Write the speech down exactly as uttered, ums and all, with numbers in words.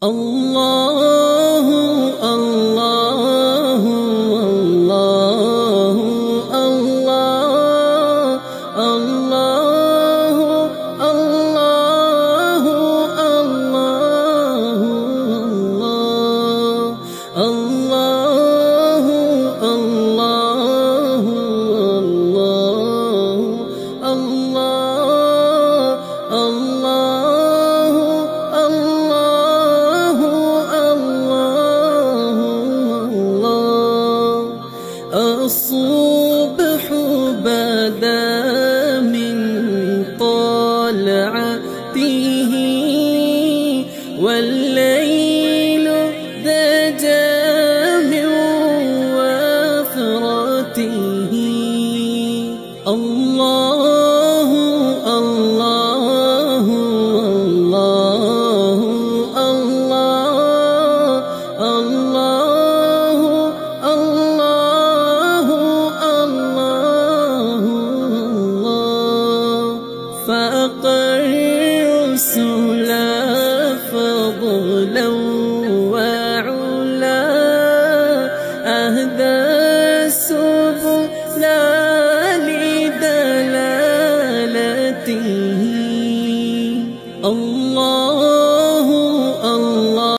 الله الله الله الله الله الله الله الله الله الصبح بدا من طلعته والليل دجى من وفرته. الله الله الله الله الله الله الله فأقر الرسل فضلا